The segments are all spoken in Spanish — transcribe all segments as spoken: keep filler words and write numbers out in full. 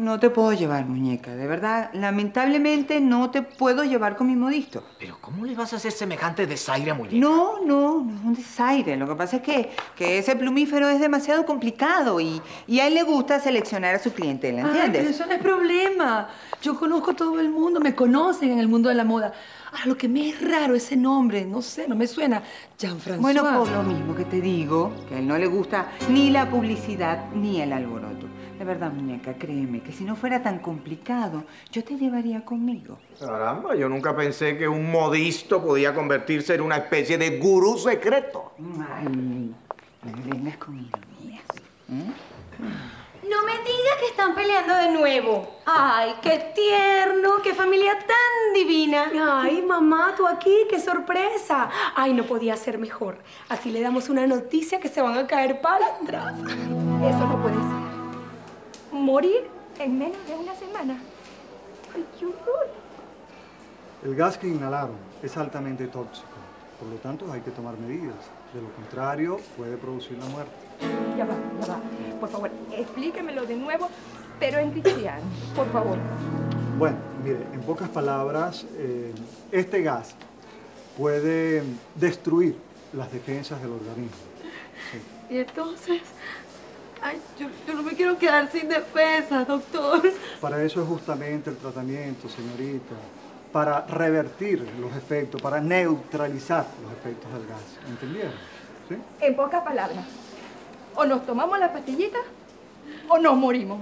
No te puedo llevar, muñeca. De verdad, lamentablemente no te puedo llevar con mi modisto. Pero ¿cómo le vas a hacer semejante desaire a muñeca? No, no, no es un desaire. Lo que pasa es que, que ese plumífero es demasiado complicado y, y a él le gusta seleccionar a su clientela, ¿entiendes? Ay, pero eso no es problema. Yo conozco a todo el mundo, me conocen en el mundo de la moda. Ahora, lo que me es raro ese nombre, no sé, no me suena. Jean-François. Bueno, por lo mismo que te digo, que a él no le gusta ni la publicidad ni el alboroto. De verdad, muñeca, créeme que si no fuera tan complicado, yo te llevaría conmigo. Caramba, yo nunca pensé que un modisto podía convertirse en una especie de gurú secreto. Ay, no me vengas con ironías. ¿Eh? No me digas que están peleando de nuevo. Ay, qué tierno, qué familia tan divina. Ay, mamá, tú aquí, qué sorpresa. Ay, no podía ser mejor. Así le damos una noticia que se van a caer para atrás. Eso no puede ser. Morir en menos de una semana. Ay, qué horror. El gas que inhalaron es altamente tóxico. Por lo tanto, hay que tomar medidas. De lo contrario, puede producir la muerte. Ya va, ya va. Por favor, explíquemelo de nuevo, pero en cristiano, por favor. Bueno, mire, en pocas palabras, eh, este gas puede destruir las defensas del organismo. Sí. Y entonces, ay, yo, yo no me quiero quedar sin defensa, doctor. Para eso es justamente el tratamiento, señorita. Para revertir los efectos, para neutralizar los efectos del gas. ¿Entendieron? ¿Sí? En pocas palabras, o nos tomamos las pastillitas o nos morimos.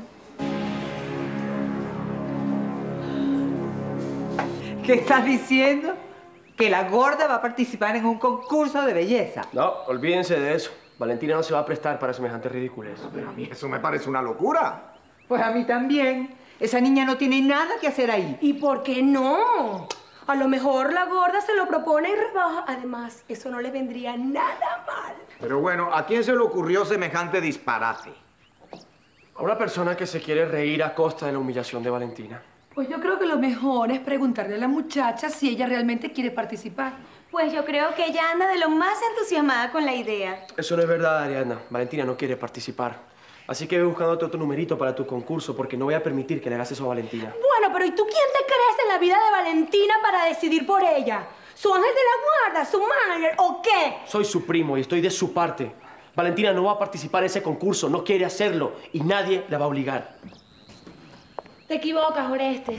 ¿Qué estás diciendo? Que la gorda va a participar en un concurso de belleza. No, olvídense de eso. Valentina no se va a prestar para semejante ridiculez. Pero a mí eso me parece una locura. Pues a mí también. Esa niña no tiene nada que hacer ahí. ¿Y por qué no? A lo mejor la gorda se lo propone y rebaja. Además, eso no le vendría nada mal. Pero bueno, ¿a quién se le ocurrió semejante disparate? A una persona que se quiere reír a costa de la humillación de Valentina. Pues yo creo que lo mejor es preguntarle a la muchacha si ella realmente quiere participar. Pues yo creo que ella anda de lo más entusiasmada con la idea. Eso no es verdad, Ariadna. Valentina no quiere participar. Así que ve buscando otro numerito para tu concurso, porque no voy a permitir que le hagas eso a Valentina. Bueno, pero ¿y tú quién te crees en la vida de Valentina para decidir por ella? ¿Su ángel de la guarda, su manager o qué? Soy su primo y estoy de su parte. Valentina no va a participar en ese concurso, no quiere hacerlo y nadie la va a obligar. Te equivocas, Orestes.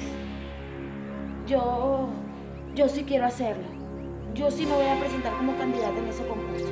Yo... yo sí quiero hacerlo. Yo sí me voy a presentar como candidata en ese concurso.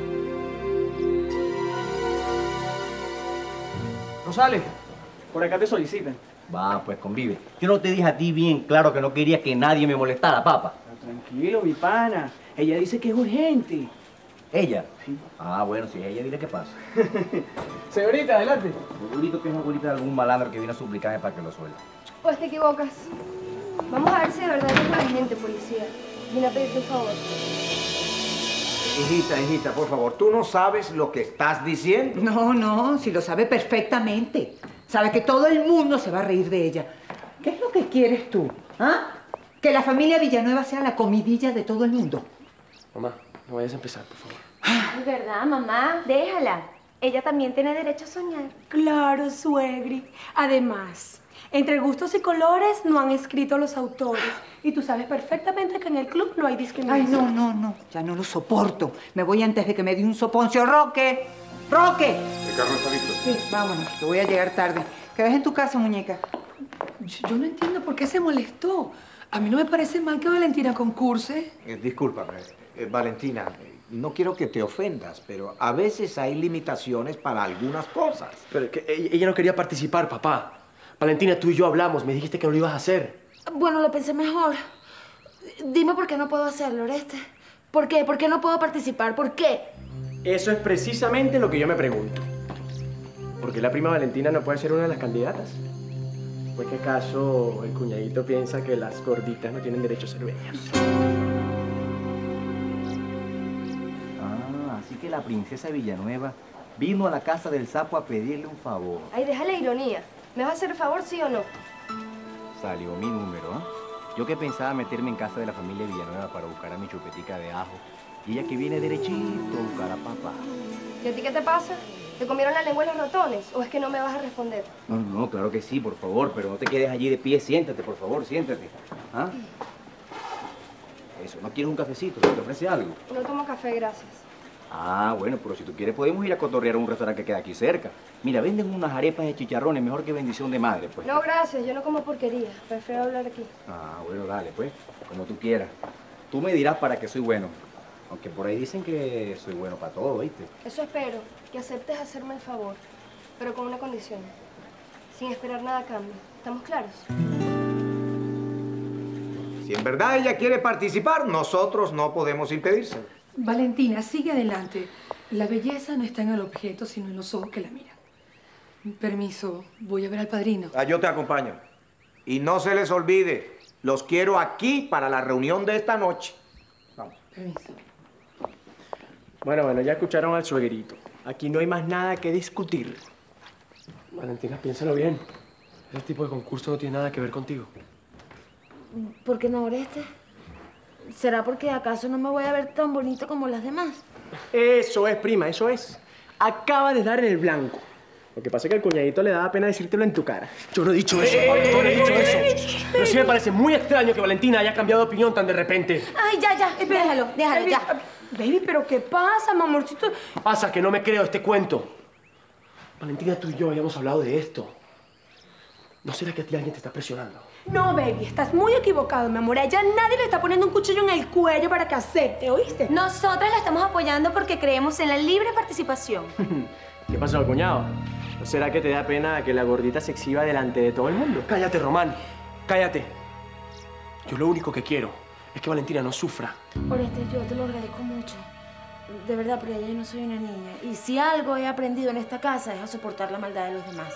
Rosales, por acá te solicitan. Va, pues convive. Yo no te dije a ti bien claro que no quería que nadie me molestara, papá. Tranquilo, mi pana. Ella dice que es urgente. ¿Ella? Sí. Ah, bueno, si ella, dile qué pasa. Señorita, adelante. Segurito que es abuelita de algún malandro que viene a suplicarme para que lo suelte. Pues te equivocas. Vamos a ver si de verdad es urgente, policía. Vine a pedirte un favor. Hijita, hijita, por favor, ¿tú no sabes lo que estás diciendo? No, no, si lo sabe perfectamente. Sabe que todo el mundo se va a reír de ella. ¿Qué es lo que quieres tú? ¿Ah? Que la familia Villanueva sea la comidilla de todo el mundo. Mamá, no vayas a empezar, por favor. Es verdad, mamá. Déjala. Ella también tiene derecho a soñar. Claro, suegri. Además, entre gustos y colores no han escrito los autores. Y tú sabes perfectamente que en el club no hay discriminación. Ay, no, no, no. Ya no lo soporto. Me voy antes de que me dé un soponcio. ¡Roque! ¡Roque! ¿El carro está listo? Sí, vámonos, que voy a llegar tarde. ¿Qué ves en tu casa, muñeca? Yo, yo no entiendo por qué se molestó. A mí no me parece mal que Valentina concurse. Eh, discúlpame, eh, Valentina, eh, no quiero que te ofendas, pero a veces hay limitaciones para algunas cosas. Pero que ella, ella no quería participar, papá. Valentina, tú y yo hablamos, me dijiste que no lo ibas a hacer. Bueno, lo pensé mejor. Dime por qué no puedo hacerlo, Orestes. ¿Por qué? ¿Por qué no puedo participar? ¿Por qué? Eso es precisamente lo que yo me pregunto. ¿Por qué la prima Valentina no puede ser una de las candidatas? ¿O es que acaso el cuñadito piensa que las gorditas no tienen derecho a ser bellas? Ah, así que la princesa Villanueva vino a la casa del sapo a pedirle un favor. Ay, déjale ironía. ¿Me vas a hacer el favor, sí o no? Salió mi número, ¿ah? Yo que pensaba meterme en casa de la familia Villanueva para buscar a mi chupetica de ajo. Y ella que viene derechito a buscar a papá. ¿Y a ti qué te pasa? ¿Te comieron la lengua los ratones? ¿O es que no me vas a responder? No, no, claro que sí, por favor, pero no te quedes allí de pie. Siéntate, por favor, siéntate. ¿Ah? Eso, ¿no quieres un cafecito? ¿Te ofrece algo? No tomo café, gracias. Ah, bueno, pero si tú quieres podemos ir a cotorrear a un restaurante que queda aquí cerca. Mira, venden unas arepas de chicharrones, mejor que bendición de madre, pues. No, gracias, yo no como porquería. Prefiero hablar aquí. Ah, bueno, dale, pues, como tú quieras. Tú me dirás para qué soy bueno. Aunque por ahí dicen que soy bueno para todo, ¿viste? Eso espero, que aceptes hacerme el favor, pero con una condición. Sin esperar nada a cambio. ¿Estamos claros? Si en verdad ella quiere participar, nosotros no podemos impedírselo. Valentina, sigue adelante. La belleza no está en el objeto, sino en los ojos que la miran. Permiso, voy a ver al padrino. Ah, yo te acompaño. Y no se les olvide, los quiero aquí para la reunión de esta noche. Vamos. Permiso. Bueno, bueno, ya escucharon al suegrito. Aquí no hay más nada que discutir. Valentina, piénsalo bien. Ese tipo de concurso no tiene nada que ver contigo. ¿Por qué no, Oreste? ¿Será porque acaso no me voy a ver tan bonito como las demás? Eso es, prima, eso es. Acaba de dar en el blanco. Lo que pasa es que al cuñadito le daba pena decírtelo en tu cara. Yo no he dicho eso, Eh, yo no he dicho eh, eso. Pero sí me parece muy extraño que Valentina haya cambiado de opinión tan de repente. Ay, ya, ya, déjalo, déjalo, Baby, ya. Baby, ¿pero qué pasa, mi amorcito? Pasa que no me creo este cuento. Valentina, tú y yo habíamos hablado de esto. ¿No será que a ti alguien te está presionando? No, baby, estás muy equivocado, mi amor. A ella nadie le está poniendo un cuchillo en el cuello para que acepte, ¿oíste? Nosotras la estamos apoyando porque creemos en la libre participación. ¿Qué pasó, cuñado? ¿No será que te da pena que la gordita se exhiba delante de todo el mundo? Cállate, Román. Cállate. Yo lo único que quiero es que Valentina no sufra. Oreste, yo te lo agradezco mucho. De verdad, porque yo no soy una niña. Y si algo he aprendido en esta casa es a soportar la maldad de los demás.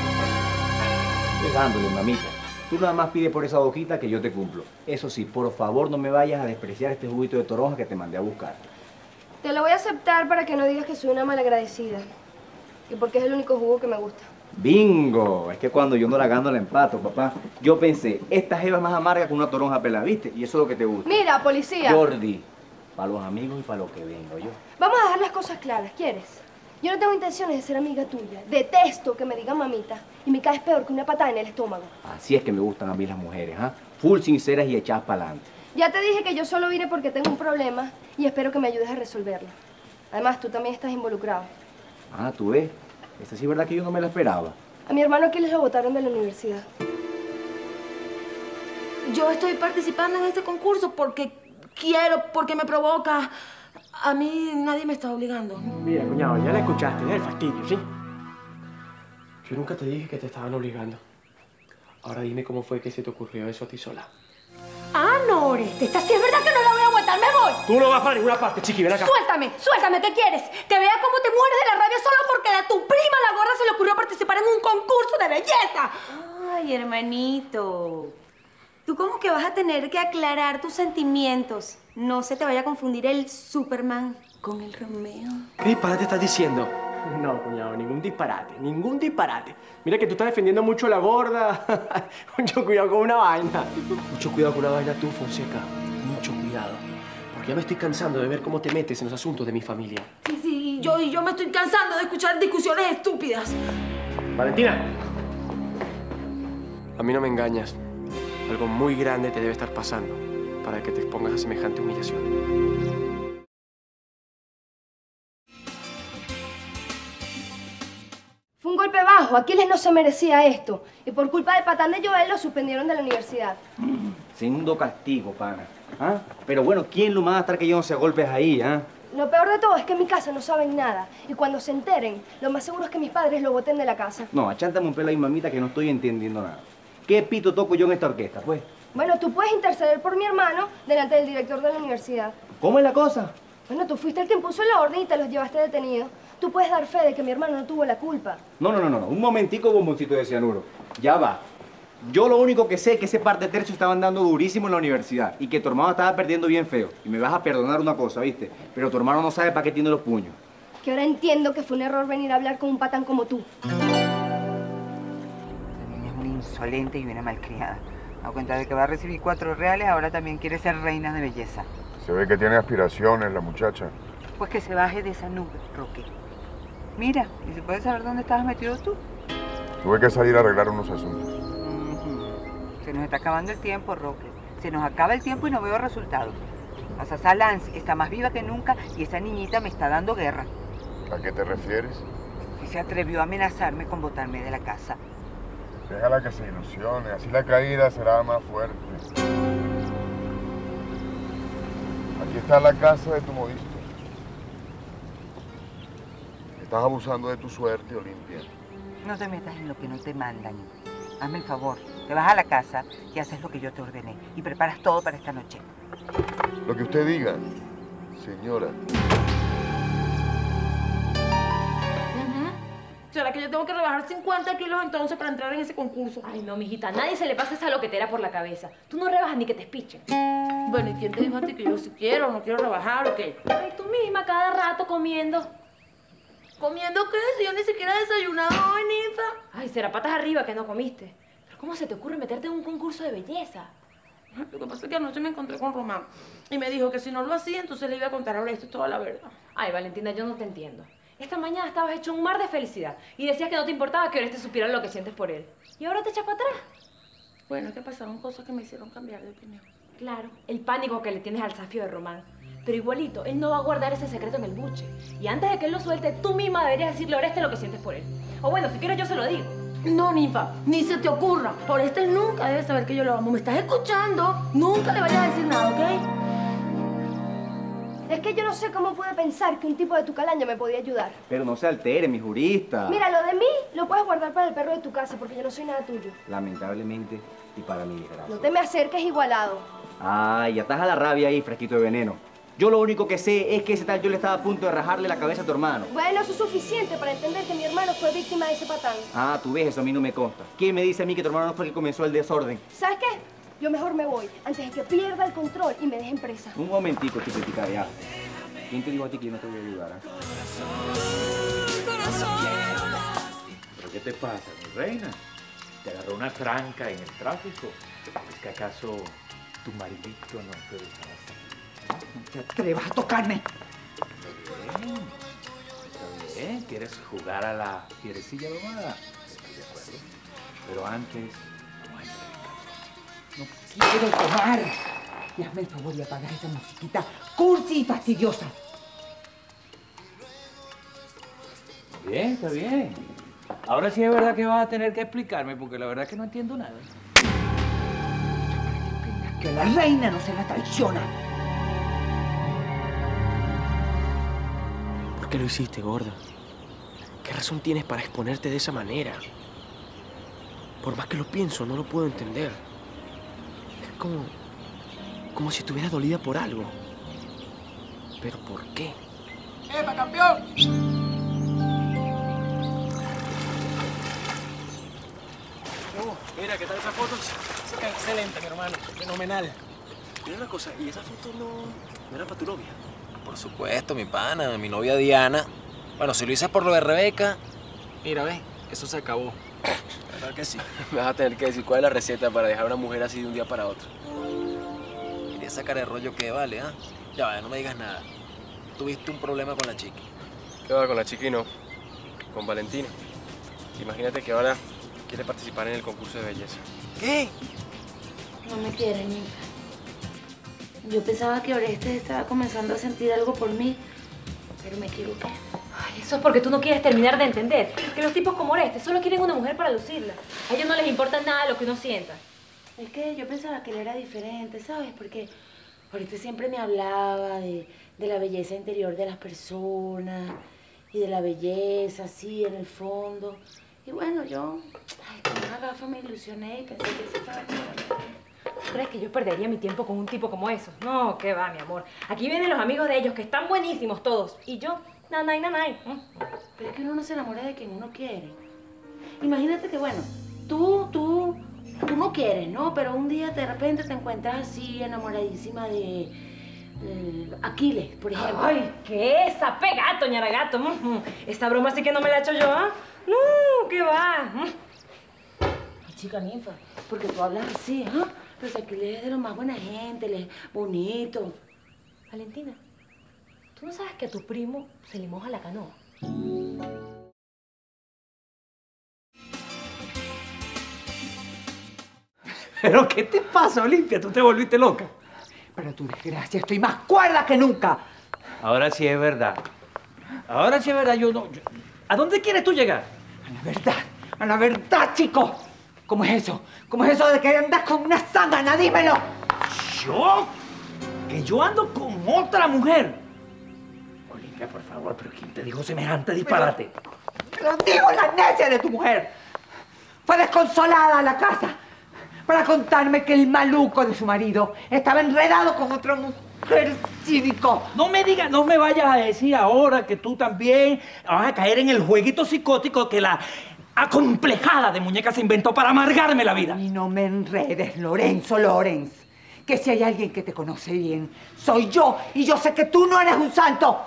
Dejándole, mamita. Tú nada más pide por esa hojita que yo te cumplo. Eso sí, por favor no me vayas a despreciar este juguito de toronja que te mandé a buscar. Te lo voy a aceptar para que no digas que soy una malagradecida. Y porque es el único jugo que me gusta. ¡Bingo! Es que cuando yo no la gano la empato, papá. Yo pensé, esta jeva es más amarga que una toronja pelada, ¿viste? Y eso es lo que te gusta. Mira, policía. Jordi, para los amigos y para lo que vengo yo. Vamos a dejar las cosas claras, ¿quieres? Yo no tengo intenciones de ser amiga tuya. Detesto que me digan mamita. Y me caes peor que una patada en el estómago. Así es que me gustan a mí las mujeres, ¿ah? Full sinceras y echadas para adelante. Ya te dije que yo solo vine porque tengo un problema y espero que me ayudes a resolverlo. Además, tú también estás involucrado. Ah, tú ves. Esta sí es verdad que yo no me la esperaba. A mi hermano Aquiles lo botaron de la universidad. Yo estoy participando en este concurso porque quiero, porque me provoca. A mí nadie me está obligando. Mira, cuñado, ya la escuchaste, deja el fastidio, ¿sí? Yo nunca te dije que te estaban obligando. Ahora dime cómo fue que se te ocurrió eso a ti sola. Ah, no, Oreste, esta sí es verdad que no la voy a aguantar, me voy. Tú no vas para ninguna parte, chiqui, ven acá. Suéltame, suéltame, ¿qué quieres? Que vea cómo te mueres de la rabia solo porque a tu prima, la gorda, se le ocurrió participar en un concurso de belleza. Ay, hermanito. Tú como que vas a tener que aclarar tus sentimientos. No se te vaya a confundir el Superman con el Romeo. ¿Qué disparate estás diciendo? No, cuñado, ningún disparate, ningún disparate. Mira que tú estás defendiendo mucho a la gorda. Mucho cuidado con una vaina. Mucho cuidado con una vaina tú, Fonseca. Mucho cuidado. Porque ya me estoy cansando de ver cómo te metes en los asuntos de mi familia. Sí, sí, yo, y yo me estoy cansando de escuchar discusiones estúpidas. Valentina. A mí no me engañas. Algo muy grande te debe estar pasando para que te expongas a semejante humillación. Fue un golpe bajo. Aquiles no se merecía esto. Y por culpa del patán de Joel lo suspendieron de la universidad. Mm, segundo castigo, pana. ¿Ah? Pero bueno, ¿quién lo manda a estar que yo no sea golpes ahí, ah? Lo peor de todo es que en mi casa no saben nada. Y cuando se enteren, lo más seguro es que mis padres lo boten de la casa. No, achántame un pelo ahí, mamita, que no estoy entendiendo nada. ¿Qué pito toco yo en esta orquesta, pues? Bueno, tú puedes interceder por mi hermano delante del director de la universidad. ¿Cómo es la cosa? Bueno, tú fuiste el que impuso la orden y te los llevaste detenidos. Tú puedes dar fe de que mi hermano no tuvo la culpa. No, no, no, no. Un momentico, bomboncito de cianuro. Ya va. Yo lo único que sé es que ese par de tercios estaban dando durísimo en la universidad y que tu hermano estaba perdiendo bien feo. Y me vas a perdonar una cosa, ¿viste? Pero tu hermano no sabe para qué tiene los puños. Que ahora entiendo que fue un error venir a hablar con un patán como tú. También es una insolente y una malcriada. A cuenta de que va a recibir cuatro reales, ahora también quiere ser reina de belleza. Se ve que tiene aspiraciones la muchacha. Pues que se baje de esa nube, Roque. Mira, ¿y se puede saber dónde estabas metido tú? Tuve que salir a arreglar unos asuntos. Uh-huh. Se nos está acabando el tiempo, Roque. Se nos acaba el tiempo y no veo resultados. La Sasa Lance está más viva que nunca y esa niñita me está dando guerra. ¿A qué te refieres? Y se atrevió a amenazarme con botarme de la casa. Déjala que se ilusione, así la caída será más fuerte. Aquí está la casa de tu modisto. Estás abusando de tu suerte, Olimpia. No te metas en lo que no te mandan. Hazme el favor, te vas a la casa y haces lo que yo te ordené y preparas todo para esta noche. Lo que usted diga, señora. ¿Será que yo tengo que rebajar cincuenta kilos entonces para entrar en ese concurso? Ay, no, mijita, a nadie se le pasa esa loquetera por la cabeza. Tú no rebajas ni que te espichen. Bueno, ¿y quién te dijo a ti que yo si quiero o no quiero rebajar o qué? Ay, tú misma cada rato comiendo. ¿Comiendo qué? Si yo ni siquiera he desayunado hoy, ninfa. Ay, será patas arriba que no comiste. Pero ¿cómo se te ocurre meterte en un concurso de belleza? Lo que pasa es que anoche me encontré con Román y me dijo que si no lo hacía, entonces le iba a contar ahora esto toda la verdad. Ay, Valentina, yo no te entiendo. Esta mañana estabas hecho un mar de felicidad y decías que no te importaba que Oreste supiera lo que sientes por él. ¿Y ahora te echas para atrás? Bueno, es que pasaron cosas que me hicieron cambiar de opinión. Claro, el pánico que le tienes al zafio de Román. Pero igualito, él no va a guardar ese secreto en el buche. Y antes de que él lo suelte, tú misma deberías decirle a Oreste lo que sientes por él. O bueno, si quieres yo se lo digo. No, ninfa, ni se te ocurra. Oreste nunca debe saber que yo lo amo. ¿Me estás escuchando? Nunca le vayas a decir nada, ¿ok? Es que yo no sé cómo pude pensar que un tipo de tu calaña me podía ayudar. Pero no se altere, mi jurista. Mira, lo de mí lo puedes guardar para el perro de tu casa porque yo no soy nada tuyo. Lamentablemente, y para mi desgracia. No te me acerques igualado. Ay, ya estás a la rabia ahí, fresquito de veneno. Yo lo único que sé es que ese tal yo le estaba a punto de rajarle la cabeza a tu hermano. Bueno, eso es suficiente para entender que mi hermano fue víctima de ese patán. Ah, tú ves, eso a mí no me consta. ¿Quién me dice a mí que tu hermano no fue el que comenzó el desorden? ¿Sabes qué? Yo mejor me voy antes de que pierda el control y me dejen presa. Un momentico, chiquitica, ya. ¿Quién te dijo a ti que yo no te voy a ayudar? ¿Eh? ¿Pero qué te pasa, mi reina? ¿Te agarró una tranca en el tráfico? ¿Es que acaso tu maridito no te dejaba salir? No te atrevas a tocarme. Está bien. Está bien. ¿Quieres jugar a la fierecilla domada? Estoy de acuerdo. Pero antes, vamos a entrar en calor. No quiero tomar. Y hazme el favor y apagar esa musiquita cursi y fastidiosa. Bien, está bien. Ahora sí es verdad que vas a tener que explicarme porque la verdad es que no entiendo nada. Que la reina no se la traiciona. ¿Por qué lo hiciste, gorda? ¿Qué razón tienes para exponerte de esa manera? Por más que lo pienso, no lo puedo entender. Es como... como si estuviera dolida por algo. ¿Pero por qué? ¡Epa, campeón! Oh, mira, ¿qué tal esas fotos? Excelente, mi hermano. Fenomenal. Mira una cosa, ¿y esa foto no, no era para tu novia? Por supuesto, mi pana, mi novia Diana. Bueno, si lo hice por lo de Rebeca, mira, ve, eso se acabó. ¿Verdad que sí? Me vas a tener que decir cuál es la receta para dejar a una mujer así de un día para otro. ¿Y esa cara de rollo qué vale, ah? Ya vaya, no me digas nada. ¿Tuviste un problema con la chiqui? ¿Qué va con la chiqui? No, con Valentina. Imagínate que ahora quiere participar en el concurso de belleza. ¿Qué? No me quiere, ninfa. Yo pensaba que Oreste estaba comenzando a sentir algo por mí, pero me equivoqué. Ay, eso es porque tú no quieres terminar de entender que los tipos como Oreste solo quieren una mujer para lucirla. A ellos no les importa nada lo que uno sienta. Es que yo pensaba que él era diferente, ¿sabes? Porque Oreste siempre me hablaba de, de la belleza interior de las personas y de la belleza así en el fondo. Y bueno, yo, ay, con una gafa me ilusioné y pensé que eso estaba bien. ¿Tú crees que yo perdería mi tiempo con un tipo como eso? No, qué va, mi amor. Aquí vienen los amigos de ellos, que están buenísimos todos. Y yo, nanay, nanay. Pero es que uno no se enamora de quien uno quiere. Imagínate que, bueno, tú, tú, tú no quieres, ¿no? Pero un día de repente te encuentras así enamoradísima de... de Aquiles, por ejemplo. Ay, ¿qué? Sape gato, ñara gato. Esta broma sí que no me la he hecho yo, ¿ah? No, ¿qué va? chica ninfa, porque tú hablas así, ¿ah? ¿eh? Pero si aquí él es de lo más buena gente, él es bonito. Valentina, ¿tú no sabes que a tu primo se le moja la canoa? ¿Pero qué te pasa, Olimpia? ¿Tú te volviste loca? Para tu desgracia, estoy más cuerda que nunca. Ahora sí es verdad. Ahora sí es verdad, yo no... yo- ¿A dónde quieres tú llegar? A la verdad, a la verdad, chico. ¿Cómo es eso? ¿Cómo es eso de que andas con una zángana? Dímelo. ¿Yo? ¿Que yo ando con otra mujer? Olimpia, por favor, ¿pero quién te dijo semejante disparate? Pero digo la necia de tu mujer. Fue desconsolada a la casa para contarme que el maluco de su marido estaba enredado con otra mujer, cínico. No me digas, no me vayas a decir ahora que tú también vas a caer en el jueguito psicótico que la acomplejada de muñeca se inventó para amargarme la vida. Y no me enredes, Lorenzo Lorenz. Que si hay alguien que te conoce bien, soy yo. Y yo sé que tú no eres un santo.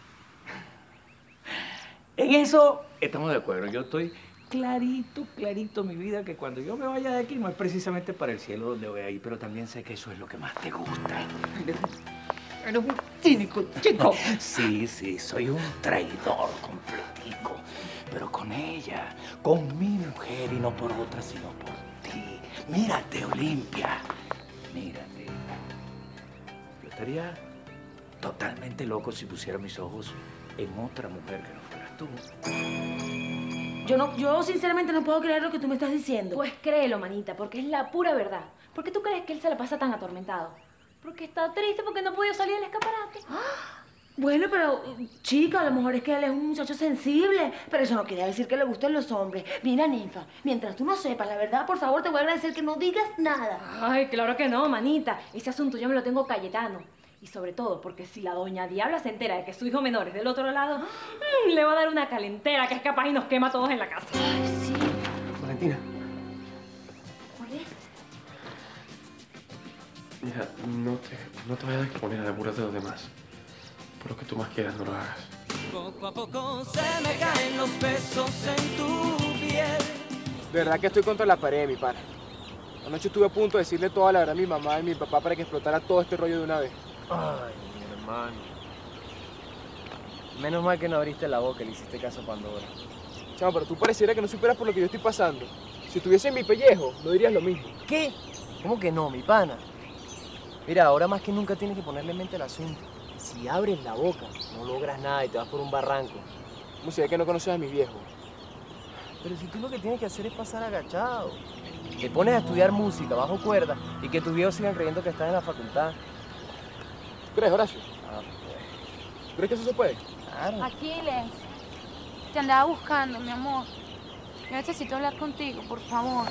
En eso estamos de acuerdo. Yo estoy clarito, clarito, mi vida, que cuando yo me vaya de aquí no es precisamente para el cielo donde voy a ir, pero también sé que eso es lo que más te gusta. Eres un cínico, chico. Sí, sí, soy un traidor completico. Pero con ella, con mi mujer y no por otra, sino por ti. Mírate, Olimpia. Mírate. Yo estaría totalmente loco si pusiera mis ojos en otra mujer que no fueras tú. Yo no, yo sinceramente no puedo creer lo que tú me estás diciendo. Pues créelo, manita, porque es la pura verdad. ¿Por qué tú crees que él se la pasa tan atormentado? Porque está triste porque no ha podido salir del escaparate. Bueno, pero, chica, a lo mejor es que él es un muchacho sensible, pero eso no quiere decir que le gusten los hombres. Mira, ninfa, mientras tú no sepas la verdad, por favor, te voy a agradecer que no digas nada. Ay, claro que no, manita. Ese asunto yo me lo tengo Cayetano. Y sobre todo porque si la doña Diabla se entera de que su hijo menor es del otro lado, mmm, le va a dar una calentera que es capaz y nos quema a todos en la casa. Ay, sí. Valentina, ¿Oye? mira, no te, no te vayas a exponer a la burla de los demás. Por lo que tú más quieras, no lo hagas. Poco a poco se me caen los besos en tu piel. De verdad que estoy contra la pared, mi pana. Anoche estuve a punto de decirle toda la verdad a mi mamá y mi papá para que explotara todo este rollo de una vez. Ay, mi hermano. Menos mal que no abriste la boca y le hiciste caso a Pandora. Chamo, pero tú pareciera que no superas por lo que yo estoy pasando. Si estuviese en mi pellejo, no dirías lo mismo. ¿Qué? ¿Cómo que no, mi pana? Mira, ahora más que nunca tienes que ponerle mente al asunto. Si abres la boca, no logras nada y te vas por un barranco. Como si ve que no conoces a mi viejo. Pero si tú lo que tienes que hacer es pasar agachado. Te pones a estudiar música bajo cuerda y que tus viejos sigan creyendo que estás en la facultad. ¿Tú crees, Horacio? Ah, pues. ¿Tú crees que eso se puede? Claro. Aquiles, te andaba buscando, mi amor. Yo necesito hablar contigo, por favor.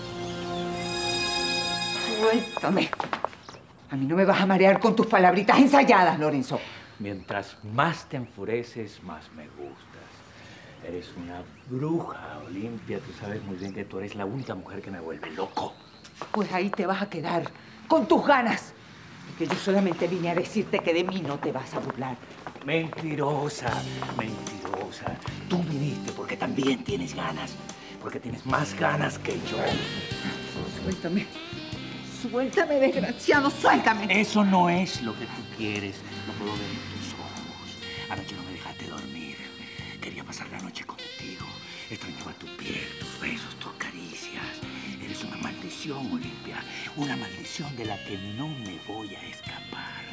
Suéltame. A mí no me vas a marear con tus palabritas ensayadas, Lorenzo. Mientras más te enfureces, más me gustas. Eres una bruja, Olimpia. Tú sabes muy bien que tú eres la única mujer que me vuelve loco. Pues ahí te vas a quedar, con tus ganas. Porque yo solamente vine a decirte que de mí no te vas a burlar. Mentirosa, mentirosa. Tú viniste porque también tienes ganas. Porque tienes más ganas que yo. Suéltame. Suéltame, desgraciado, suéltame. Eso no es lo que tú quieres. Lo puedo ver en tus ojos. Anoche no me dejaste dormir. Quería pasar la noche contigo. Extrañaba tu piel, tus besos, tus caricias. Eres una maldición, Olimpia. Una maldición de la que no me voy a escapar.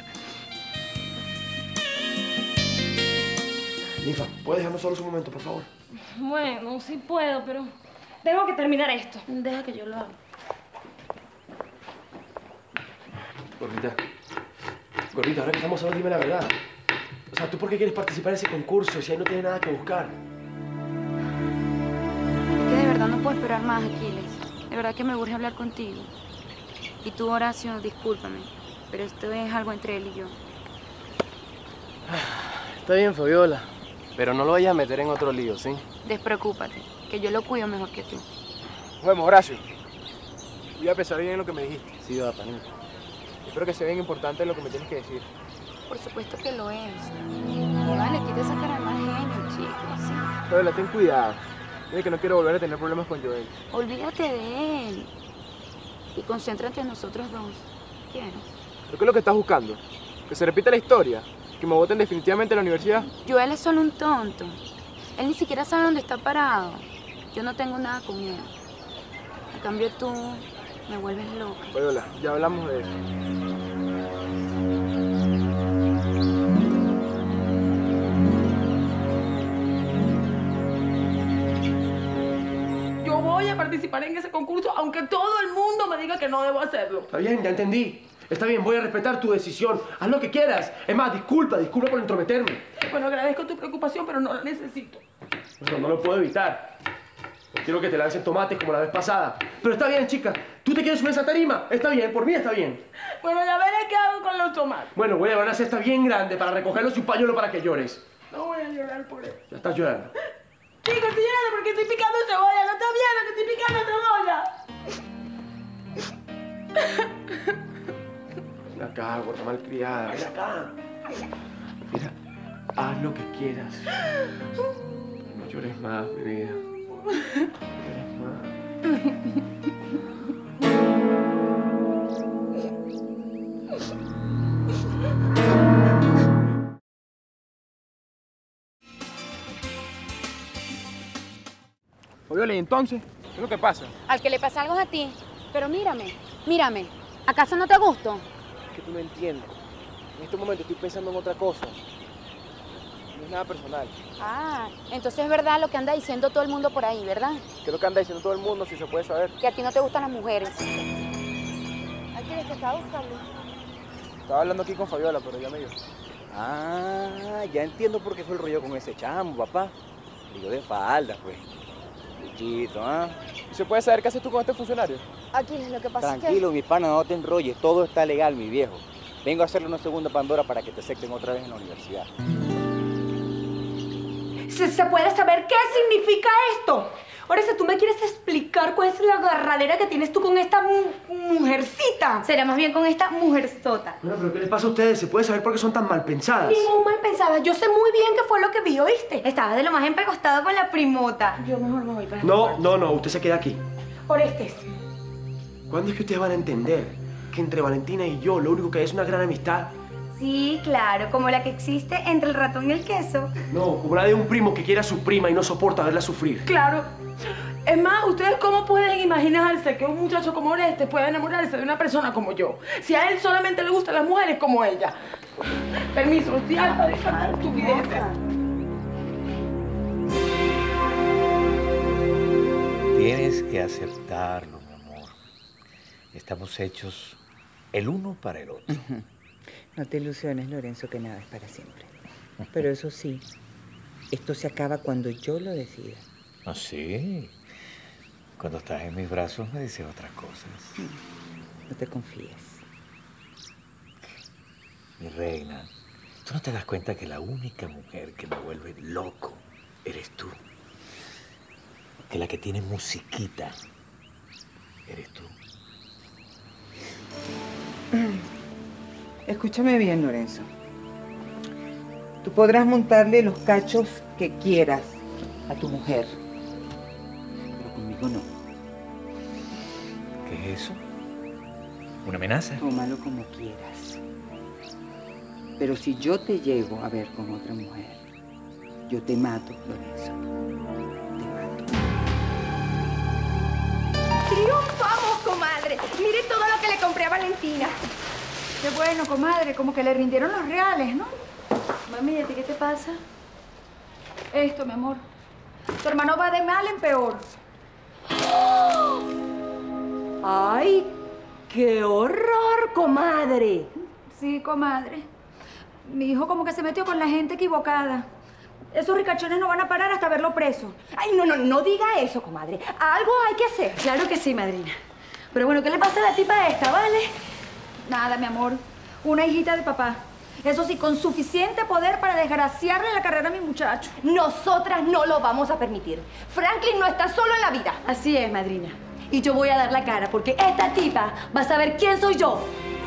Ninfa, ¿puedes dejarme solos un momento, por favor? Bueno, sí puedo, pero tengo que terminar esto. Deja que yo lo haga. Gordita, Gordita, ahora que estamos solos, dime la verdad. O sea, ¿tú por qué quieres participar en ese concurso si ahí no tienes nada que buscar? Es que de verdad no puedo esperar más, Aquiles. De verdad que me urge hablar contigo. Y tú, Horacio, discúlpame, pero esto es algo entre él y yo. Está bien, Fabiola. Pero no lo vayas a meter en otro lío, ¿sí? Despreocúpate, que yo lo cuido mejor que tú. Bueno, Horacio, voy a pensar bien en lo que me dijiste. Sí, va, panita. Espero que sea bien importante lo que me tienes que decir. Por supuesto que lo es. Y vale, quita esa cara de mal genio, chicos. ¿Sí? Fabiola, ten cuidado. Dile que no quiero volver a tener problemas con Joel. Olvídate de él. y concéntrate en nosotros dos. ¿Quieres? ¿Pero qué es lo que estás buscando? ¿Que se repita la historia? ¿Que me voten definitivamente en la universidad? Joel es solo un tonto. Él ni siquiera sabe dónde está parado. Yo no tengo nada con él. A cambio tú me vuelves loca. Fabiola, ya hablamos de eso. Yo voy a participar en ese concurso, aunque todo el mundo me diga que no debo hacerlo. Está bien, ya entendí. Está bien, voy a respetar tu decisión. Haz lo que quieras. Es más, disculpa, disculpa por entrometerme. Bueno, agradezco tu preocupación, pero no la necesito. Bueno, no lo puedo evitar. No quiero que te lancen tomates como la vez pasada. Pero está bien, chica. ¿Tú te quieres subir a esa tarima? Está bien, por mí está bien. Bueno, ya veré qué hago con los tomates. Bueno, voy a llevar una cesta bien grande para recogerlos y un pañuelo para que llores. No voy a llorar por eso. Ya estás llorando. Chico, estoy llorando porque estoy picando cebolla. ¿No estás viendo que estoy picando cebolla? Ven acá, gorda malcriada. Ven acá. Mira, haz lo que quieras. No llores más, mi vida. No llores más. Fabiola, ¿y entonces? ¿Qué es lo que pasa? Al que le pasa algo es a ti. Pero mírame, mírame. ¿Acaso no te gusto? Es que tú no entiendes. En este momento estoy pensando en otra cosa. No es nada personal. Ah, entonces es verdad lo que anda diciendo todo el mundo por ahí, ¿verdad? ¿Qué es lo que anda diciendo todo el mundo, si se puede saber? Que a ti no te gustan las mujeres. ¿A quién es que estaba buscando? Estaba hablando aquí con Fabiola, pero ya me dio. Ah, ya entiendo por qué fue el rollo con ese chamo, papá. Digo de falda, pues. Luchito, ¿ah? ¿Y se puede saber qué haces tú con este funcionario? Aquiles, lo que pasa es que... Tranquilo, mi pana, no te enrolles. Todo está legal, mi viejo. Vengo a hacerle una segunda Pandora para que te acepten otra vez en la universidad. ¿Se, se puede saber qué significa esto? Ahora, si tú me quieres explicar cuál es la agarradera que tienes tú con esta mu mujercita. Será más bien con esta mujerzota. Bueno, pero ¿qué les pasa a ustedes? ¿Se puede saber por qué son tan mal pensadas? Ningún mal pensada. Yo sé muy bien qué fue lo que vi, ¿oíste? Estabas de lo más empegostado con la primota. Yo mejor me voy para No, no, no. Usted se queda aquí. Orestes. ¿Cuándo es que ustedes van a entender que entre Valentina y yo lo único que hay es una gran amistad? Sí, claro, como la que existe entre el ratón y el queso. No, como la de un primo que quiere a su prima y no soporta verla sufrir. Claro. Es más, ¿ustedes cómo pueden imaginarse que un muchacho como Orestes pueda enamorarse de una persona como yo? Si a él solamente le gustan las mujeres como ella. Permiso, estoy harta de esta estupidez. Tienes que aceptarlo, mi amor. Estamos hechos el uno para el otro. No te ilusiones, Lorenzo, que nada es para siempre. Pero eso sí, esto se acaba cuando yo lo decida. ¿Ah, sí? Cuando estás en mis brazos me dices otras cosas. No te confíes. Mi reina, ¿tú no te das cuenta que la única mujer que me vuelve loco eres tú? Que la que tiene musiquita eres tú. Escúchame bien, Lorenzo. Tú podrás montarle los cachos que quieras a tu mujer, pero conmigo no. ¿Qué es eso? ¿Una amenaza? Tómalo como quieras. Pero si yo te llego a ver con otra mujer, yo te mato, Lorenzo. Te mato. ¡Triunfamos, comadre! Mire todo lo que le compré a Valentina. Qué bueno, comadre, como que le rindieron los reales, ¿no? Mami, ¿y a ti qué te pasa? Esto, mi amor. Tu hermano va de mal en peor. ¡Ay, qué horror, comadre! Sí, comadre. Mi hijo como que se metió con la gente equivocada. Esos ricachones no van a parar hasta verlo preso. Ay, no, no, no diga eso, comadre. Algo hay que hacer. Claro que sí, madrina. Pero bueno, ¿qué le pasa a la tipa esta, vale? Nada, mi amor. Una hijita de papá. Eso sí, con suficiente poder para desgraciarle la carrera a mi muchacho. Nosotras no lo vamos a permitir. Franklin no está solo en la vida. Así es, madrina. Y yo voy a dar la cara porque esta tipa va a saber quién soy yo.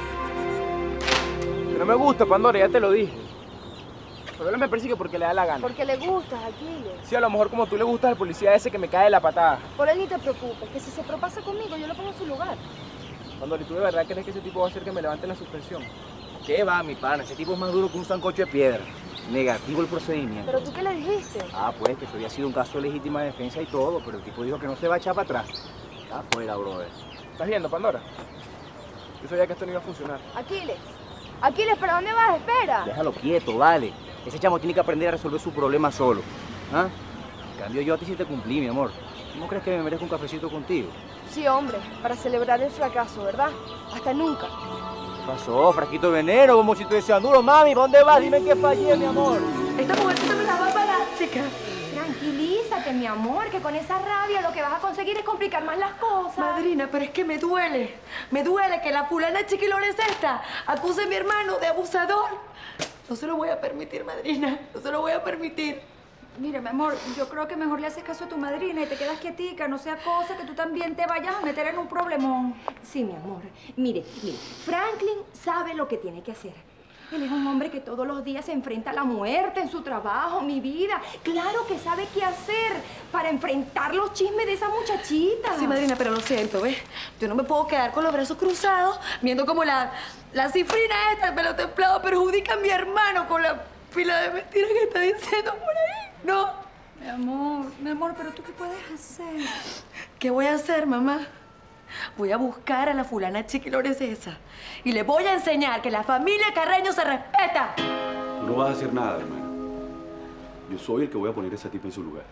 Que no me gusta, Pandora, ya te lo dije. Pero él me persigue porque le da la gana. Porque le gustas, Aquiles. Sí, a lo mejor como tú le gustas al policía ese que me cae de la patada. Por él ni te preocupes, que si se propasa conmigo, yo lo pongo en su lugar. Pandora, ¿y tú de verdad crees que ese tipo va a hacer que me levante la suspensión? ¿Qué va, mi pana? Ese tipo es más duro que un sancocho de piedra. Negativo el procedimiento. ¿Pero tú qué le dijiste? Ah, pues que eso había sido un caso de legítima defensa y todo, pero el tipo dijo que no se va a echar para atrás. Está afuera, brother. ¿Estás viendo, Pandora? Yo sabía que esto no iba a funcionar. Aquiles. Aquiles, ¿para dónde vas? Espera. Déjalo quieto, vale. Ese chamo tiene que aprender a resolver su problema solo. ¿Ah? En cambio, yo a ti sí te cumplí, mi amor. ¿Cómo crees que me merezco un cafecito contigo? Sí, hombre, para celebrar el fracaso, ¿verdad? Hasta nunca. ¿Qué pasó, frasquito de veneno, como si te decían duro, mami? ¿Para dónde vas? Dime que fallé, mi amor. Esta mujercita me la va para la chica. Tranquilízate, mi amor, que con esa rabia lo que vas a conseguir es complicar más las cosas. Madrina, pero es que me duele. Me duele que la fulana chiquilores esta acuse a mi hermano de abusador. No se lo voy a permitir, madrina. No se lo voy a permitir. Mira, mi amor, yo creo que mejor le haces caso a tu madrina y te quedas quietica, no sea cosa que tú también te vayas a meter en un problemón. Sí, mi amor. Mire, mire, Franklin sabe lo que tiene que hacer. Él es un hombre que todos los días se enfrenta a la muerte en su trabajo, mi vida. Claro que sabe qué hacer para enfrentar los chismes de esa muchachita. Sí, madrina, pero lo siento, ¿ves? Yo no me puedo quedar con los brazos cruzados viendo como la, la cifrina esta, el pelo templado, perjudica a mi hermano con la pila de mentiras que está diciendo por ahí. No. Mi amor, mi amor, pero ¿tú qué puedes hacer? ¿Qué voy a hacer, mamá? Voy a buscar a la fulana chiquilores esa y le voy a enseñar que la familia Carreño se respeta. Tú no vas a hacer nada, hermano. Yo soy el que voy a poner a esa tipa en su lugar.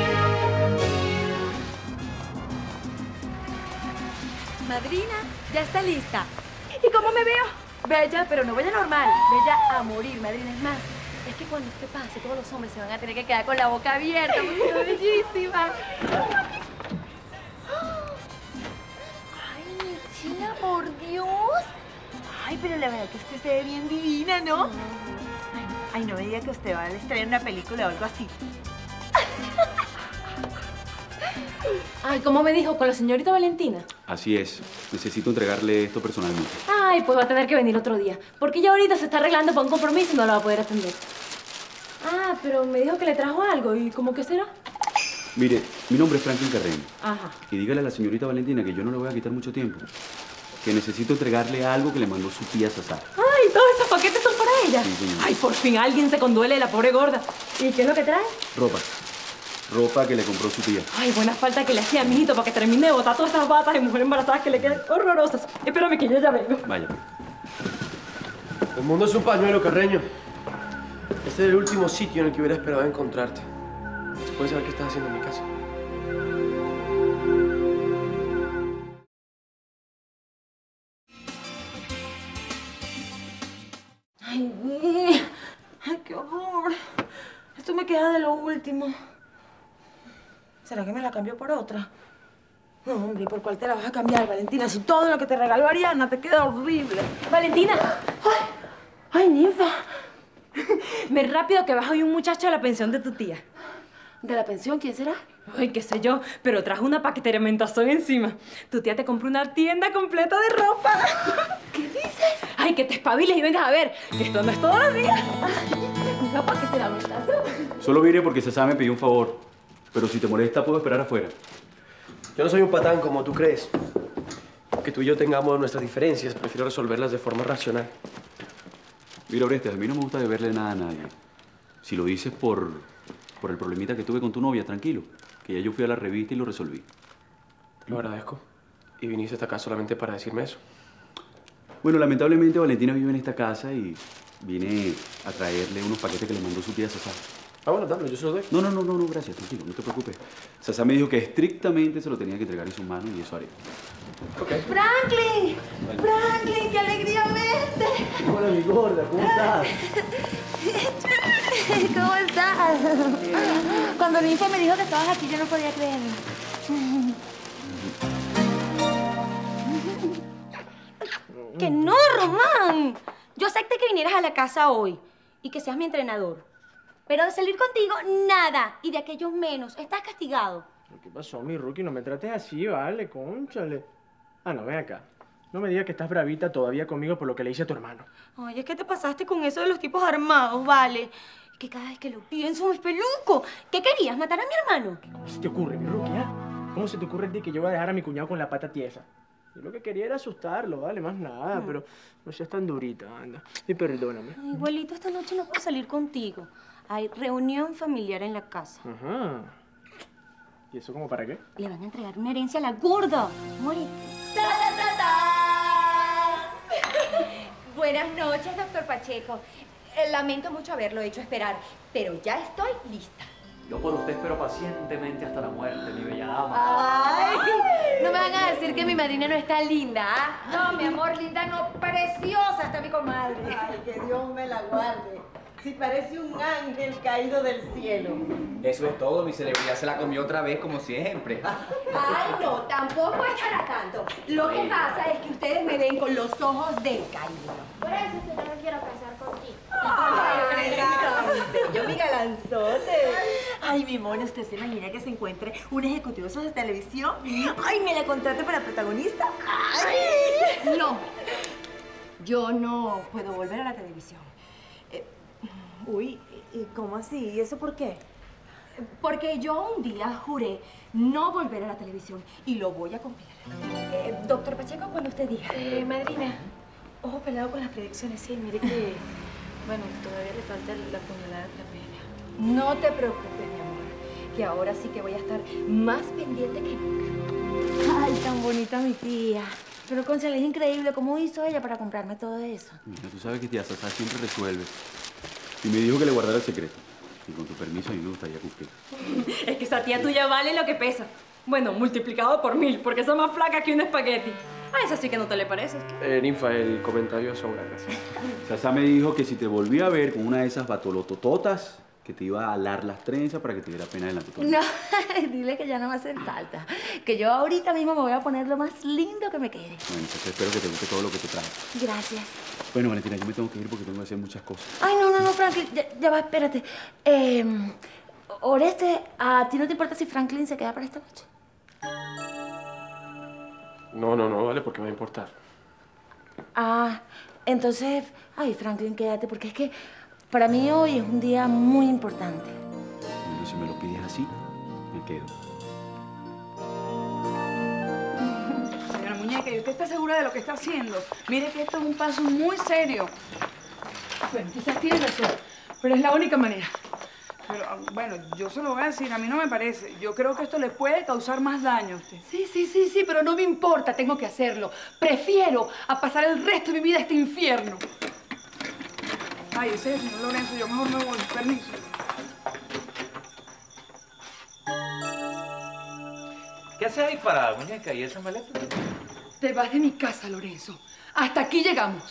Madrina, ya está lista. ¿Y cómo me veo? Bella, pero no bella normal. Bella a morir, madrina. Es más, es que cuando usted pase, todos los hombres se van a tener que quedar con la boca abierta porque está bellísima. China, por Dios. Ay, pero la verdad que usted se ve bien divina, ¿no? Ay, ay, no me diga que usted va a estar en una película o algo así. Ay, ¿cómo me dijo? ¿Con la señorita Valentina? Así es. Necesito entregarle esto personalmente. Ay, pues va a tener que venir otro día. Porque ya ahorita se está arreglando para un compromiso y no la va a poder atender. Ah, pero me dijo que le trajo algo. ¿Y cómo que será? Mire, mi nombre es Franklin Carreño. Ajá. Y dígale a la señorita Valentina que yo no le voy a quitar mucho tiempo. Que necesito entregarle algo que le mandó su tía Sasá. Ay, todos esos paquetes son para ella. Sí, señor. Ay, por fin alguien se conduele de la pobre gorda. ¿Y qué es lo que trae? Ropa. Ropa que le compró su tía. Ay, buena falta que le hacía a mi hijito para que termine de botar todas esas batas de mujer embarazadas que le quedan horrorosas. Espérame que yo ya vengo. Vaya. El mundo es un pañuelo, Carreño. Este es el último sitio en el que hubiera esperado encontrarte. ¿Puedes saber qué estás haciendo en mi casa? Ay, ay, qué horror. Esto me queda de lo último. ¿Será que me la cambio por otra? No, hombre, ¿y por cuál te la vas a cambiar, Valentina? Si todo lo que te regaló Ariana te queda horrible. Valentina. Ay, ay, ninfa. Ven rápido que baja hoy un muchacho a la pensión de tu tía. ¿De la pensión? ¿Quién será? Ay, qué sé yo, pero trajo una paquetería mentazón encima. Tu tía te compró una tienda completa de ropa. ¿Qué dices? Ay, que te espabiles y vengas a ver, que esto no es todos los días. Una paquetera mentazón. Solo vine porque Sasá me pidió un favor. Pero si te molesta, puedo esperar afuera. Yo no soy un patán como tú crees. Aunque tú y yo tengamos nuestras diferencias, prefiero resolverlas de forma racional. Mira, Orestes, a mí no me gusta deberle nada a nadie. Si lo dices por, por el problemita que tuve con tu novia, tranquilo. Que ya yo fui a la revista y lo resolví. Lo agradezco. ¿Y viniste hasta acá solamente para decirme eso? Bueno, lamentablemente Valentina vive en esta casa y vine a traerle unos paquetes que le mandó su tía Sasá. Ah, bueno, dame, yo se los doy. No, no, no, no, no, gracias, tranquilo, no te preocupes. Sasá me dijo que estrictamente se lo tenía que entregar en sus manos y eso haré. Ok. ¡Franklin! ¡Franklin, qué alegría verte! Hola, mi gorda, ¿cómo estás? ¿Cómo estás? Cuando Ninfa me dijo que estabas aquí, yo no podía creerlo. ¡Que no, Román! Yo acepté que vinieras a la casa hoy y que seas mi entrenador. Pero de salir contigo, nada. Y de aquellos menos. Estás castigado. ¿Qué pasó, mi Rookie? No me trates así, vale, cónchale. Ah, no, ven acá. No me digas que estás bravita todavía conmigo por lo que le hice a tu hermano. Oye, es que te pasaste con eso de los tipos armados, vale. Que cada vez que lo pienso me espeluco. ¿Qué querías? ¿Matar a mi hermano? ¿Cómo se te ocurre, mi Rookie, ah? ¿Cómo se te ocurre a ti que yo voy a dejar a mi cuñado con la pata tiesa? Yo lo que quería era asustarlo, vale, más nada, pero no seas tan durita, anda. Y perdóname. Ay, igualito, esta noche no puedo salir contigo. Hay reunión familiar en la casa. Ajá. ¿Y eso como para qué? Le van a entregar una herencia a la gorda. Mori. ¡Ta, ta, ta, ta! Buenas noches, doctor Pacheco. Eh, Lamento mucho haberlo hecho esperar, pero ya estoy lista. Yo por usted espero pacientemente hasta la muerte, mi bella dama. Ay, no me van a decir que mi madrina no está linda, ¿ah? No, mi amor, linda, no, preciosa está mi comadre. Ay, que Dios me la guarde. Si parece un ángel caído del cielo. Eso es todo, mi celebridad se la comió otra vez como siempre. Ay, no, tampoco es para tanto. Lo que pasa es que ustedes me ven con los ojos del caído. Por eso es que no me quiero casar contigo. Ay, yo mi galanzote. Ay, mi mono, ¿usted se imagina que se encuentre un ejecutivo de televisión? Ay, me la contrate para protagonista. Ay. No, yo no puedo volver a la televisión. Eh, uy, ¿y cómo así? ¿Y eso por qué? Porque yo un día juré no volver a la televisión y lo voy a cumplir. Eh, doctor Pacheco, cuando usted diga. Eh, madrina, ojo pelado con las predicciones, sí, mire que... Bueno, todavía le falta la puñalada trapera. No te preocupes, mi amor, que ahora sí que voy a estar más pendiente que nunca. Ay, tan bonita mi tía. Pero, Concha, es increíble cómo hizo ella para comprarme todo eso. Mira, tú sabes que tía Sasá siempre resuelve. Y me dijo que le guardara el secreto. Y con tu permiso, a mí me gustaría cumplir. Es que esa tía tuya vale lo que pesa. Bueno, multiplicado por mil, porque es más flaca que un espagueti. Ah, esa sí que no te le parece. Eh, Ninfa, el comentario sobra, gracias. Sasá me dijo que si te volvía a ver con una de esas batolotototas, que te iba a alar las trenzas para que te diera pena delante de todo. No, dile que ya no va a hacer falta. Que yo ahorita mismo me voy a poner lo más lindo que me quede. Bueno, entonces espero que te guste todo lo que te traje. Gracias. Bueno, Valentina, yo me tengo que ir porque tengo que hacer muchas cosas. Ay, no, no, no, Franklin, ya, ya va, espérate. Eh, Oreste, ¿a ti no te importa si Franklin se queda para esta noche? No, no, no, vale, porque me va a importar. Ah, entonces, ay, Franklin, quédate, porque es que para mí hoy es un día muy importante. Bueno, si me lo pides así, me quedo. Señora Muñeca, ¿y usted está segura de lo que está haciendo? Mire que esto es un paso muy serio. Bueno, quizás tiene razón, pero es la única manera. Pero, bueno, yo se lo voy a decir, a mí no me parece. Yo creo que esto le puede causar más daño a usted. Sí, sí, sí, sí, pero no me importa, tengo que hacerlo. Prefiero a pasar el resto de mi vida este infierno. Ay, ese es, señor Lorenzo, yo mejor me voy, permiso. ¿Qué haces ahí parada, muñeca? ¿Y esa maleta? Te vas de mi casa, Lorenzo. Hasta aquí llegamos.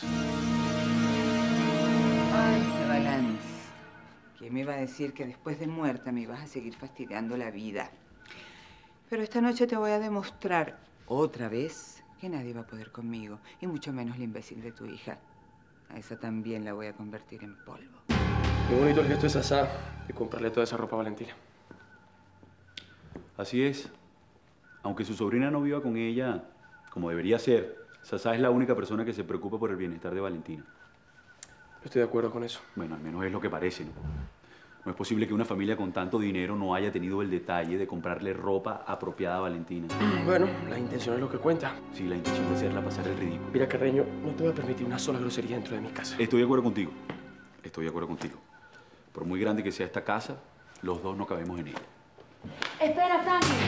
Ay, qué balance. ¿Quién me iba a decir que después de muerta me ibas a seguir fastidiando la vida? Pero esta noche te voy a demostrar otra vez que nadie va a poder conmigo, y mucho menos la imbécil de tu hija. A esa también la voy a convertir en polvo. Qué bonito el gesto de Sasá de comprarle toda esa ropa a Valentina. Así es. Aunque su sobrina no viva con ella como debería ser, Sasá es la única persona que se preocupa por el bienestar de Valentina. Estoy de acuerdo con eso. Bueno, al menos es lo que parece, ¿no? No es posible que una familia con tanto dinero no haya tenido el detalle de comprarle ropa apropiada a Valentina. Bueno, la intención es lo que cuenta. Sí, la intención de hacerla pasar el ridículo. Mira, Carreño, no te voy a permitir una sola grosería dentro de mi casa. Estoy de acuerdo contigo. Estoy de acuerdo contigo. Por muy grande que sea esta casa, los dos no cabemos en ella. Espera, Franklin.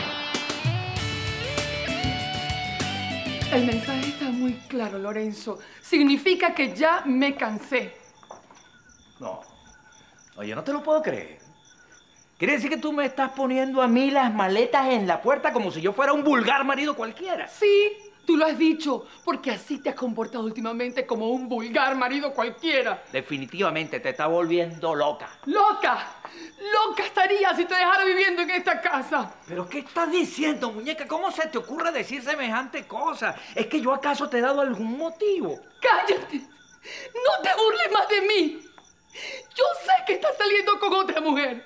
El mensaje está muy claro, Lorenzo. Significa que ya me cansé. No. No, yo no te lo puedo creer. ¿Quiere decir que tú me estás poniendo a mí las maletas en la puerta como si yo fuera un vulgar marido cualquiera? Sí, tú lo has dicho, porque así te has comportado últimamente como un vulgar marido cualquiera. Definitivamente te está volviendo loca. ¡Loca! ¡Loca estaría si te dejara viviendo en esta casa! ¿Pero qué estás diciendo, muñeca? ¿Cómo se te ocurre decir semejante cosa? ¿Es que yo acaso te he dado algún motivo? ¡Cállate! ¡No te burles más de mí! Yo sé que estás saliendo con otra mujer.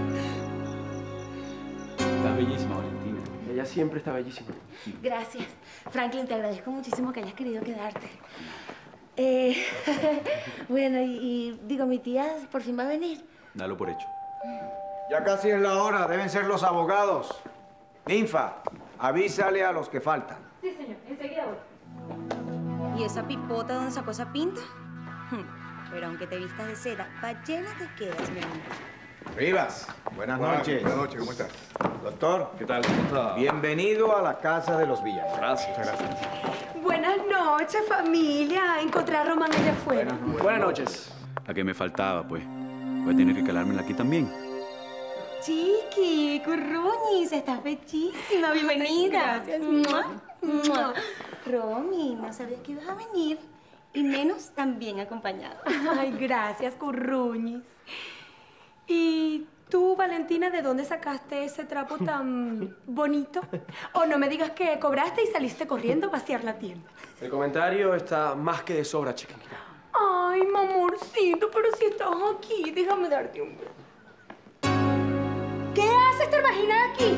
Estás bellísima, Valentina. Ella siempre está bellísima. Gracias. Franklin, te agradezco muchísimo que hayas querido quedarte. Eh, bueno, y, y digo, mi tía por fin va a venir. Dalo por hecho. Ya casi es la hora, deben ser los abogados. Ninfa, avísale a los que faltan. Sí, señor. Enseguida voy. ¿Y esa pipota dónde sacó esa pinta? Pero aunque te vistas de seda, ballena te quedas, mi amor. Rivas, buenas noches. Buenas noches, ¿cómo estás? Doctor. ¿Qué tal? ¿Cómo está? Bienvenido a la casa de los villanos. Gracias. Gracias. Buenas noches, familia. Encontré a Román allá afuera. Buenas noches. La que me faltaba, pues. Voy a tener que calármela aquí también. Chiqui, Curruñis, estás bellísima, bienvenida. Gracias. Mua, mua. Romy, no sabía que ibas a venir. Y menos tan bien acompañada. Ay, gracias, Curruñis. ¿Y tú, Valentina, de dónde sacaste ese trapo tan bonito? O no me digas que cobraste y saliste corriendo a vaciar la tienda. El comentario está más que de sobra, chiquinita. Ay, mi amorcito, pero si estás aquí, déjame darte un beso. ¿Qué hace esta marginal aquí?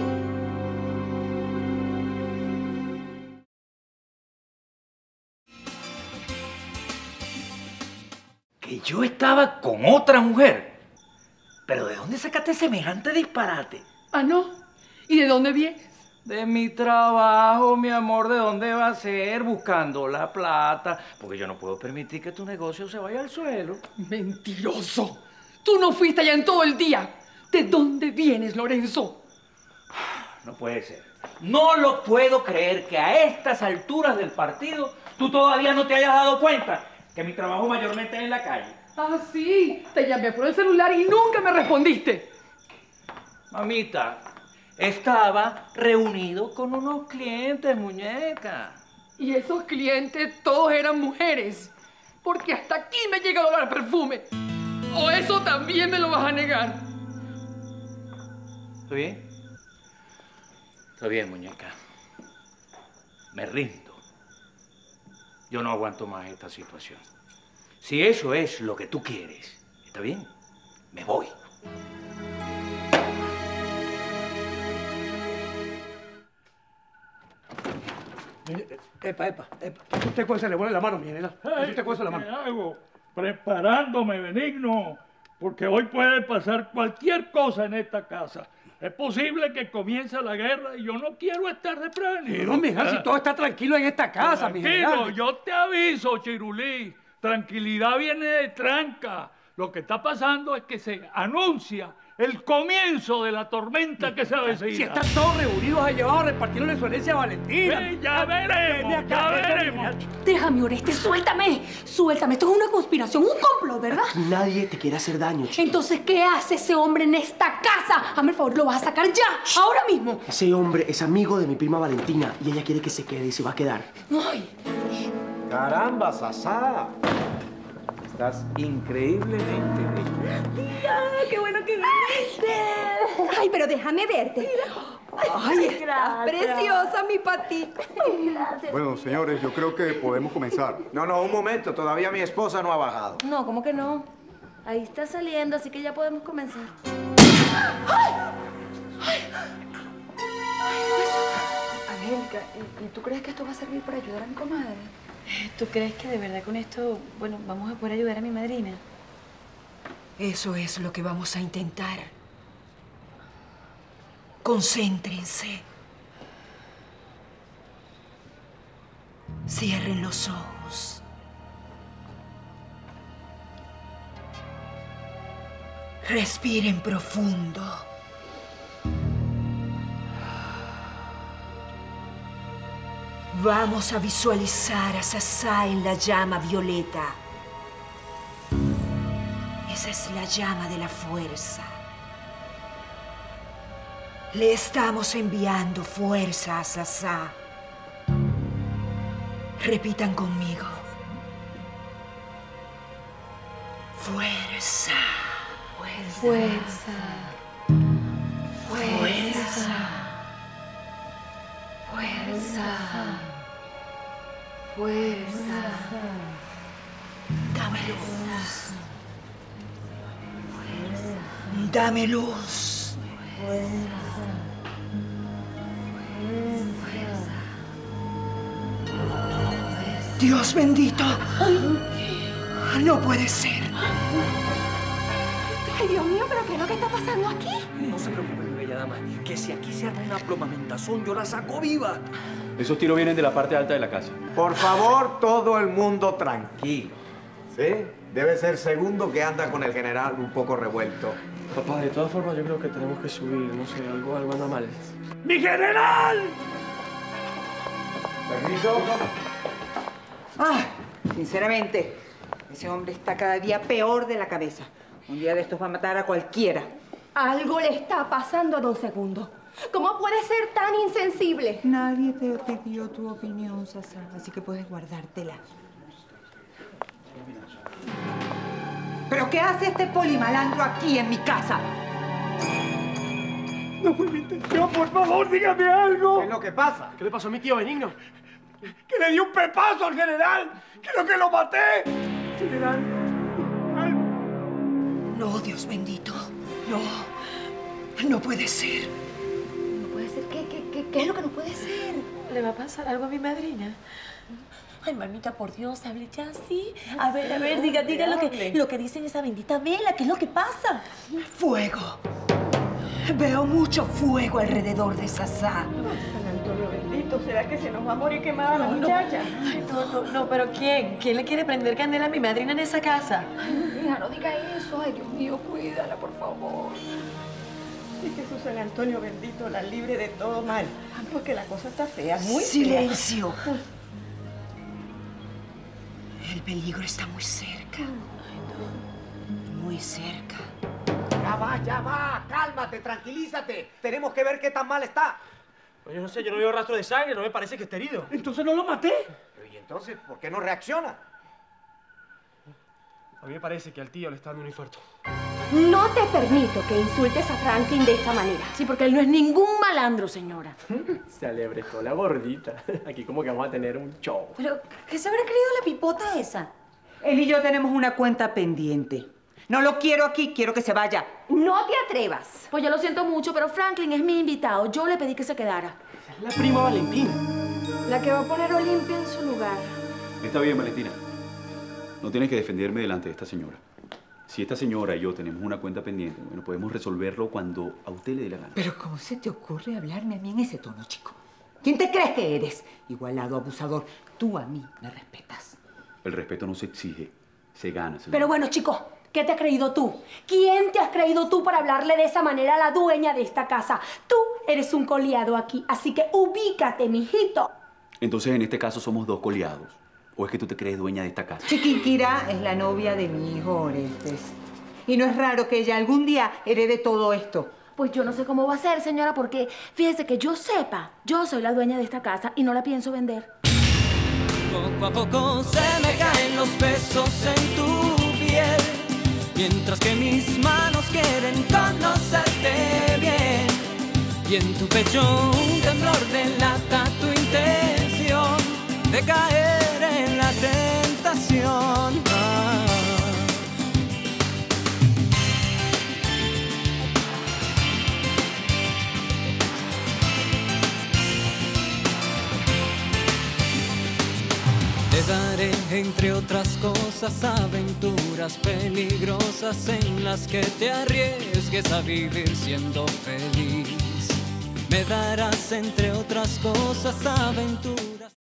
Que yo estaba con otra mujer. ¿Pero de dónde sacaste semejante disparate? Ah, ¿no? ¿Y de dónde vienes? De mi trabajo, mi amor. ¿De dónde va a ser? Buscando la plata. Porque yo no puedo permitir que tu negocio se vaya al suelo. ¡Mentiroso! Tú no fuiste allá en todo el día. ¿De dónde vienes, Lorenzo? No puede ser. No lo puedo creer que a estas alturas del partido tú todavía no te hayas dado cuenta que mi trabajo mayormente es en la calle. Ah, sí. Te llamé por el celular y nunca me respondiste. Mamita, estaba reunido con unos clientes, muñeca. Y esos clientes todos eran mujeres. Porque hasta aquí me llega el olor a perfume. ¿O eso también me lo vas a negar? ¿Está bien? Está bien, muñeca. Me rindo. Yo no aguanto más esta situación. Si eso es lo que tú quieres, ¿está bien? Me voy. Epa, epa, epa. Usted cuál se le pone la mano, mi general. Usted cuál se la mano. ¿Qué hago? Preparándome, Benigno, porque hoy puede pasar cualquier cosa en esta casa. Es posible que comience la guerra y yo no quiero estar desprevenido. Pero, mi general, si todo está tranquilo en esta casa, mi Tranquilo, general. yo te aviso, Chirulí. Tranquilidad viene de tranca. Lo que está pasando es que se anuncia el comienzo de la tormenta que se avecina. Si están todos reunidos allá abajo repartiéndole su herencia a Valentina. Sí, ya veremos, ya veremos. Déjame, Oreste, suéltame. Suéltame. Esto es una conspiración, un complot, ¿verdad? Nadie te quiere hacer daño, chico. Entonces, ¿qué hace ese hombre en esta casa? Hazme el favor, lo vas a sacar ya, ahora mismo. Ese hombre es amigo de mi prima Valentina y ella quiere que se quede y se va a quedar. Ay. Caramba, Sasá. Estás increíblemente bella. Tía, qué bueno que viniste. Ay, pero déjame verte. Ay, estás preciosa, mi patito. Gracias. Bueno, señores, yo creo que podemos comenzar. No, no, un momento. Todavía mi esposa no ha bajado. No, ¿cómo que no? Ahí está saliendo, así que ya podemos comenzar. Angélica, ¿y, ¿y tú crees que esto va a servir para ayudar a mi comadre? ¿Tú crees que de verdad con esto, bueno, vamos a poder ayudar a mi madrina? Eso es lo que vamos a intentar. Concéntrense. Cierren los ojos. Respiren profundo. Vamos a visualizar a Sasá en la llama violeta. Esa es la llama de la fuerza. Le estamos enviando fuerza a Sasá. Repitan conmigo. Fuerza. Fuerza. Fuerza. Fuerza. Fuerza. Dame luz. Dame luz. Dios bendito. No puede ser. Ay, Dios mío, ¿pero qué es lo que está pasando aquí? No se preocupe, mi bella dama, que si aquí se arma una plomamentazón, yo la saco viva. Esos tiros vienen de la parte alta de la casa. Por favor, todo el mundo tranquilo. ¿Sí? Debe ser segundo que anda con el general un poco revuelto. Papá, de todas formas yo creo que tenemos que subir, no sé, algo, algo anda mal. ¡Mi general! ¿Permiso? Ah, sinceramente, ese hombre está cada día peor de la cabeza. Un día de estos va a matar a cualquiera. Algo le está pasando a don Segundo. ¿Cómo puede ser tan insensible? Nadie te pidió tu opinión, Sasa, así que puedes guardártela. ¿Pero qué hace este polimalandro aquí en mi casa? No fue mi intención, por favor, dígame algo. ¿Qué es lo que pasa? ¿Qué le pasó a mi tío Benigno? Que le di un pepazo al general. Creo que lo maté. General. No, Dios bendito. No. No puede ser. No puede ser. ¿Qué, qué, qué, qué es lo que no puede ser? ¿Le va a pasar algo a mi madrina? Ay, mamita, por Dios, hable ya así. A ver, a ver, diga, diga lo que, lo que dice esa bendita vela. ¿Qué es lo que pasa? Fuego. Veo mucho fuego alrededor de Sasá. San Antonio bendito, ¿será que se nos va a morir quemada la muchacha? Ay, no, no, no, pero ¿quién? ¿Quién le quiere prender candela a mi madrina en esa casa? Ay, hija, no diga eso. Ay, Dios mío, cuídala, por favor. Y que su San Antonio bendito la libre de todo mal. Porque la cosa está fea, muy Silencio. Fea. El peligro está muy cerca. Muy cerca. Ya va, ya va. Cálmate, tranquilízate. Tenemos que ver qué tan mal está. Pues yo no sé, yo no veo rastro de sangre, no me parece que esté herido. Entonces no lo maté. Pero, ¿y entonces por qué no reacciona? A mí me parece que al tío le está dando un infarto. No te permito que insultes a Franklin de esa manera. Sí, porque él no es ningún malandro, señora. Se alebrestó la gordita. Aquí como que vamos a tener un show. Pero, ¿qué se habrá creído la pipota esa? Él y yo tenemos una cuenta pendiente. No lo quiero aquí, quiero que se vaya. No te atrevas. Pues yo lo siento mucho, pero Franklin es mi invitado. Yo le pedí que se quedara. Es la prima Valentina. La que va a poner a Olimpia en su lugar. Está bien, Valentina. No tienes que defenderme delante de esta señora. Si esta señora y yo tenemos una cuenta pendiente, bueno, podemos resolverlo cuando a usted le dé la gana. Pero ¿cómo se te ocurre hablarme a mí en ese tono, chico? ¿Quién te crees que eres? Igualado, abusador. Tú a mí me respetas. El respeto no se exige, se gana. Señora. Pero bueno, chico, ¿qué te has creído tú? ¿Quién te has creído tú para hablarle de esa manera a la dueña de esta casa? Tú eres un coleado aquí, así que ubícate, mijito. Entonces, en este caso, somos dos coleados. ¿O es que tú te crees dueña de esta casa? Chiquinquirá es la novia de mi hijo Orestes. Y no es raro que ella algún día herede todo esto. Pues yo no sé cómo va a ser, señora, porque fíjese que yo sepa, yo soy la dueña de esta casa y no la pienso vender. Poco a poco se me caen los besos en tu piel, mientras que mis manos quieren conocerte bien. Y en tu pecho un temblor delata tu intención de caer en la tentación. Ah. Te daré, entre otras cosas, aventuras peligrosas en las que te arriesgues a vivir siendo feliz. Me darás, entre otras cosas, aventuras.